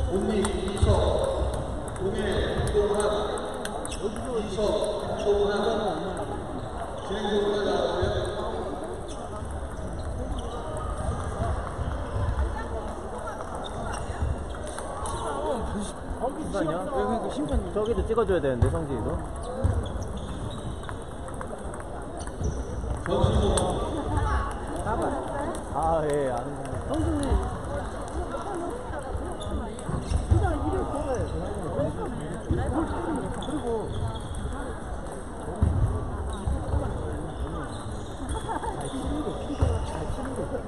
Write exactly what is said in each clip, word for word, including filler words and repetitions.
국립 이석, 국내 이동환, 이석, 이동환, 진행적으로 나가고요. 심판이야? 그러니까 심판 저기도 찍어줘야 되는데 성진이도. 아, 예, 아는 거. 성진이. 그냥 이를 걸어야 돼. 그리고. 잘 치는 게, 피가 잘 치는 게.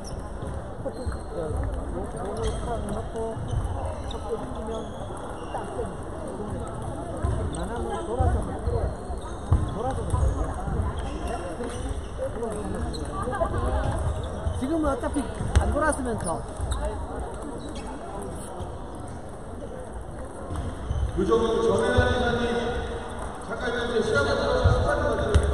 몸을 탁 넣고, 탁 해주면 딱 땡겨. 나는 돌아서 돌아서 지금은 어차피 안 돌았으면 더. 유정우 정혜란 기사님 잠깐 이제 시간을 들어서 수사를 받으려고.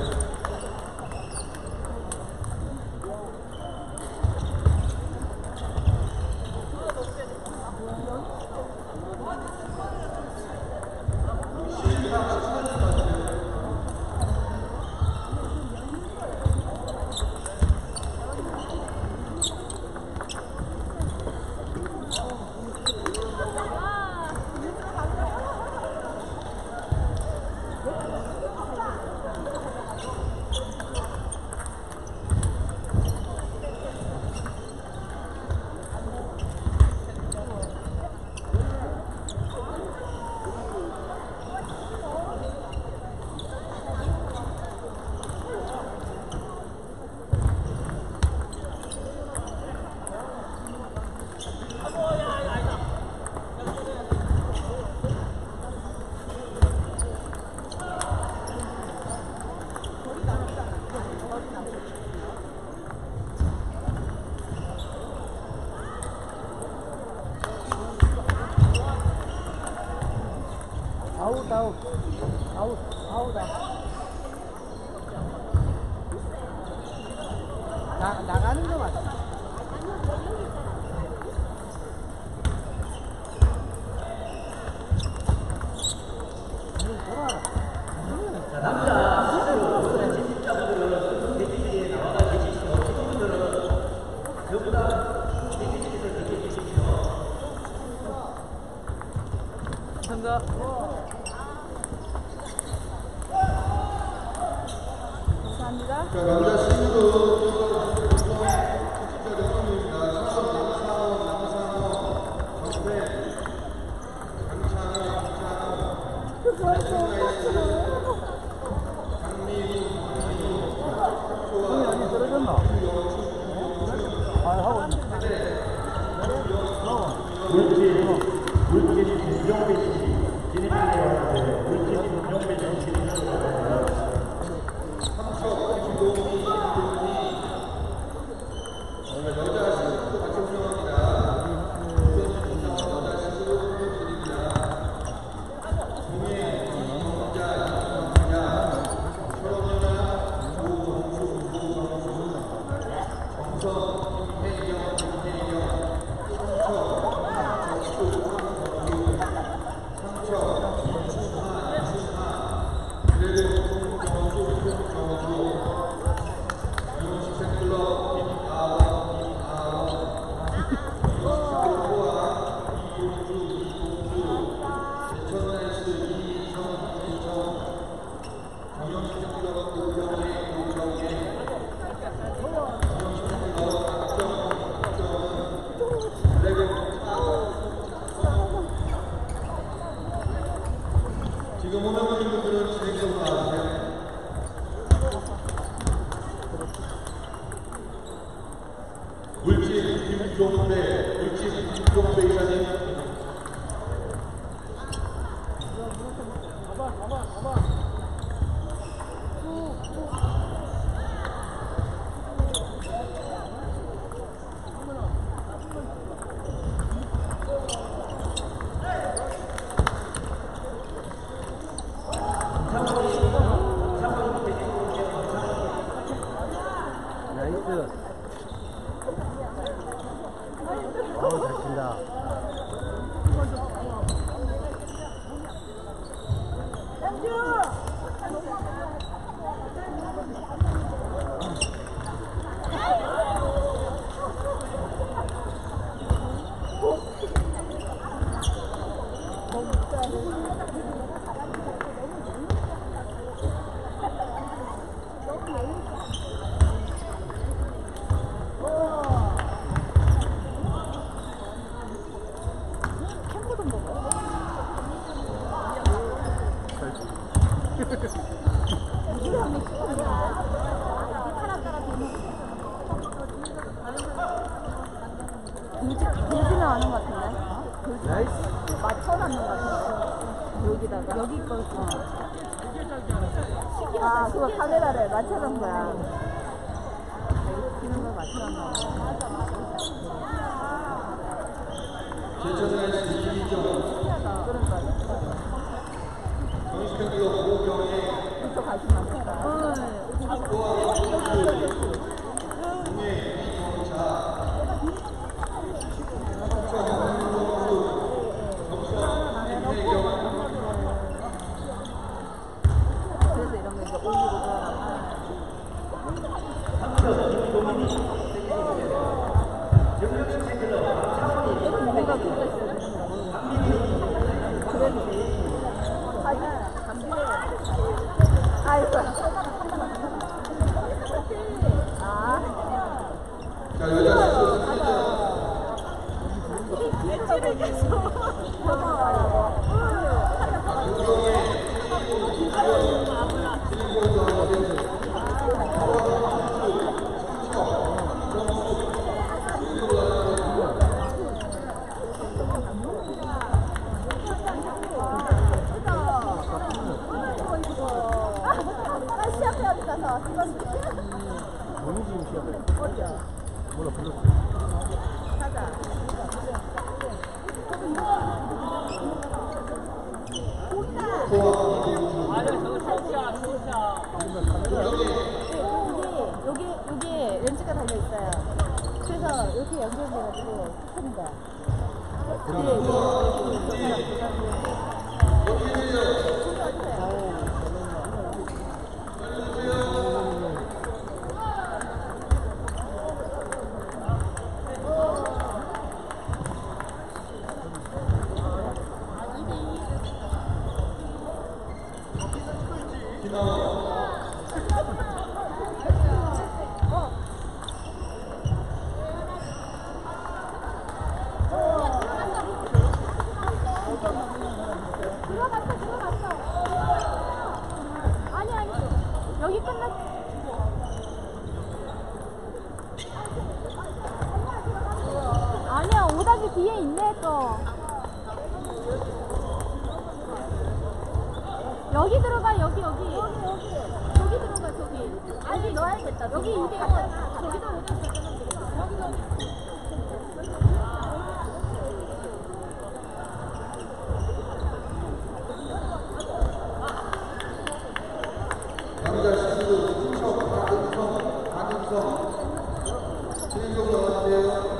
아웃 아웃 아웃 아웃 나, 나가는 거 맞아. 자, 남자 스스로 제집자분들은 대기실에 나와가 계시시고 친구들은 전부 다 대기실에서 대기해 주십시오. 감사합니다. 감사합니다. 자, 남자 신부도 진짜 명함입니다. 사원, 남사원, 남사원, 정배, 강찬호, 강찬호, 강미우, 강미우, 형이 아니 떨어졌나? 아, 하고 있네. 물질, 물질 김종배 씨 진입이 되었는데 물질 김종배 씨 진입이 되었습니다. 지금 오는 분들은 진행적으로 나와주세요. 물질 김종배, 물질 김종배 이사님. 가봐, 가봐, 가봐. 나이스. 어우, 잘 친다. 돌지, 돌지는 않은 것 같은데? 돌지 맞춰놨는 것 같은데? 여기다가 여기 걸 어. 아 그거 카메라를 맞춰놓은 거야. 기능을 맞춰놨나 봐. 제천에서 이기죠. 그러니까 정신병기가 보호병에 이쪽 관심 많겠다. 그래서 이런 거 이제 올리고 뭔가 그거 있어야 그래야지. 아이고. 아. 자, 여자 선수 벤치를 계속 넘어가요. 너무 지금 시합해. 어디야? 몰라, 불렀어. 가자. 여기 여기 렌즈가 달려 있어요. 그래서 이렇게 연결돼가지고 푸는 거야. 들어갔어, 들어갔어. 아니, 아니. 여기 끝났어. 아니야, 오다지 뒤에 있네, 또. 여기 들어가, 여기, 여기. 여기, 여기. 여기 들어가, 저기. 아니, 넣어야겠다. 여기 이게, 저기다 오다 여기, 여기. 남자 시즌 신청 박은성 박은성 진행적으로 나왔는데요.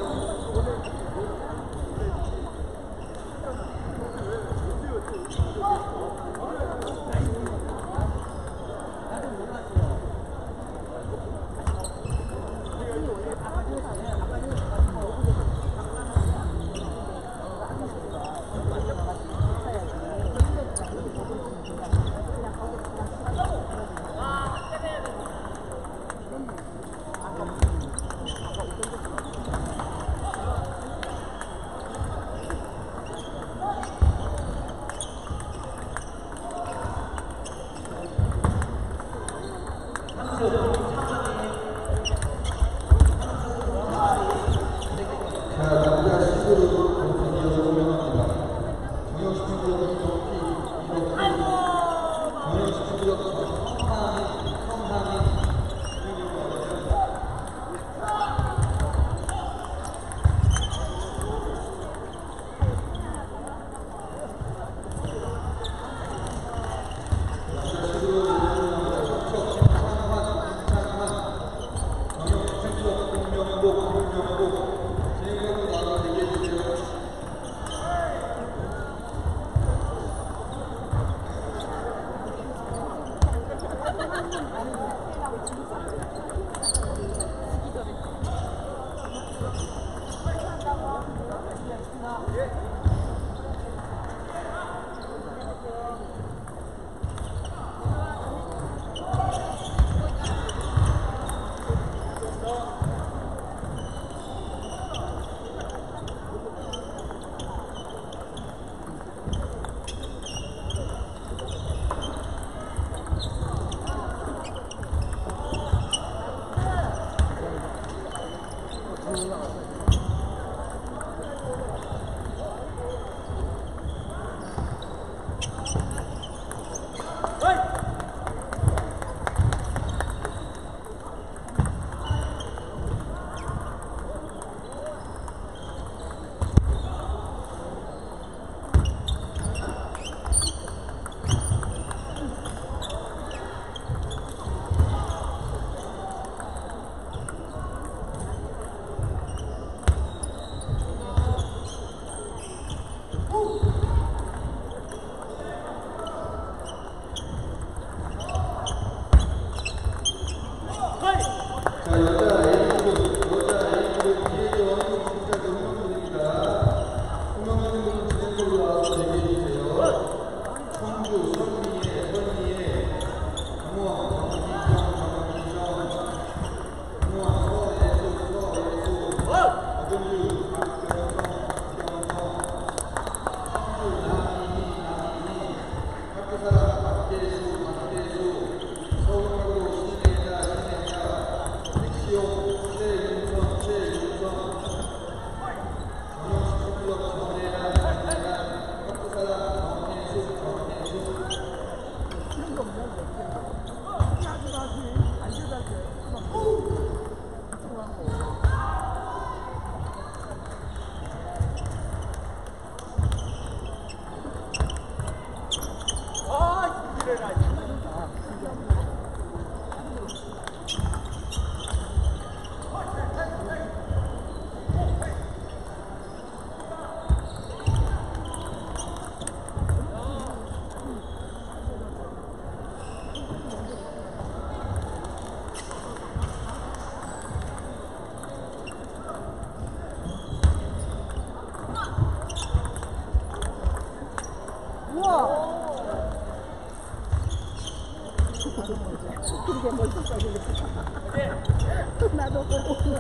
자, 남자 시즌으로 본선 이어서 조명합니다. 정영시청구역 이덕기, 이덕기, 정영시청구역 성한이, 성한이, 올라갔어. 그게 멋있어. 나도 보고.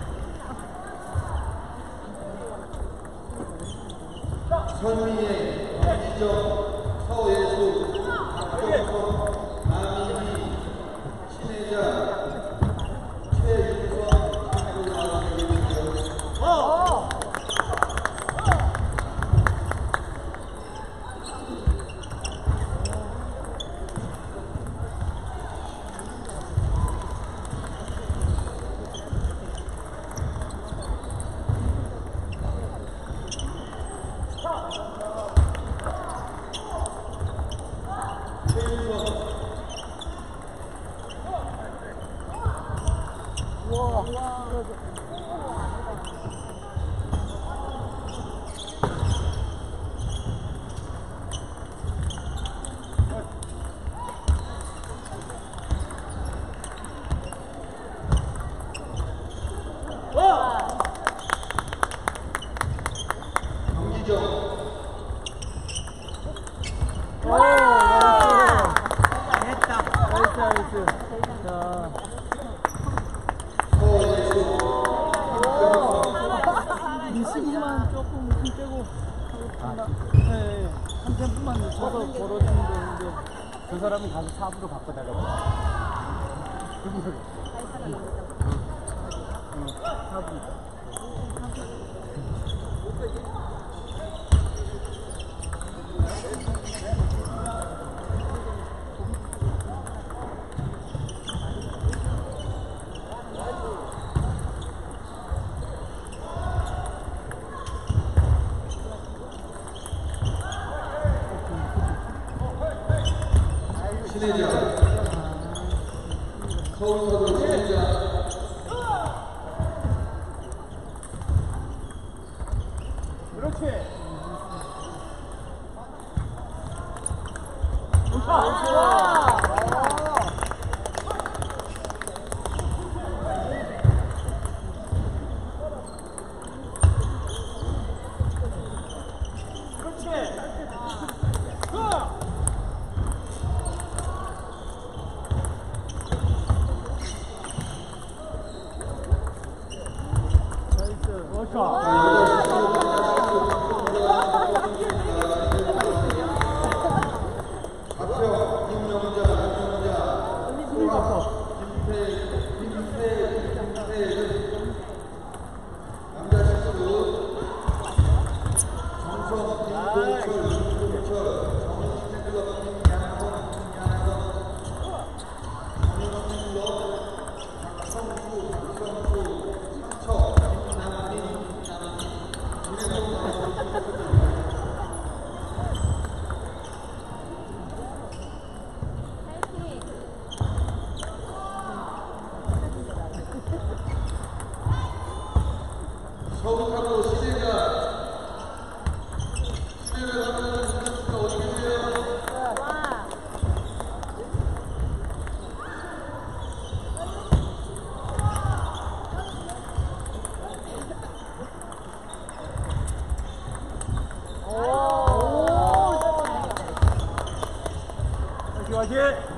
선미의 정지정, 서예수, 박정선, 남인희, 신혜자, 최윤선, 어. 이십이만 조금 힘 빼고 네, 한 템포만 쳐서 벌어지는 건데 그 사람이 가서 사부로 바꿔달라고. 사부. 신혜자, 서울서도 신혜자, 그렇지. 박정, 김명자, 안정자, 소라, 김태, 김태, 김태은, 남자 식구, 정성, 김동철, 김동철, 정신클럽, 김양선, 김양선, 정영민로, 박성수, 박성수, 삼척, 김남민, 김남민, 김혜동, 서울하고 시대가 시대를 하면 선수가 어떻게 돼요? 와. 화이팅, 화이팅!